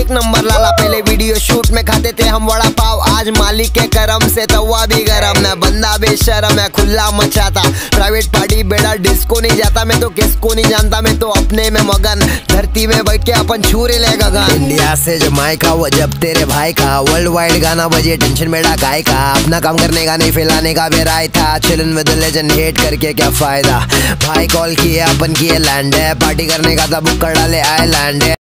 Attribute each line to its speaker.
Speaker 1: एक नंबर लाला। पहले video shoot में खाते थे हम वड़ा पाव, आज मालिक के करम से तवा भी गरम। मैं बंदा बेशरम है, खुला मचाता, प्राइवेट पार्टी बेड़ा डिस्को नहीं जाता। मैं तो किसको नहीं जानता, मैं तो अपने में मगन, धरती में बैठ के अपन छूरे ले गगन। इंडिया से जमाइका वो जब तेरे भाई का, वर्ल्ड वाइड गाना बजे टेंशन बेड़ा गाय का। अपना काम करने का नहीं फैलाने का बेराय था, चिलन विद लेजेंड हेट करके क्या फायदा। भाई कॉल किए अपन किए लैंड है, पार्टी करने का था बुक कर डाले आइलैंड है।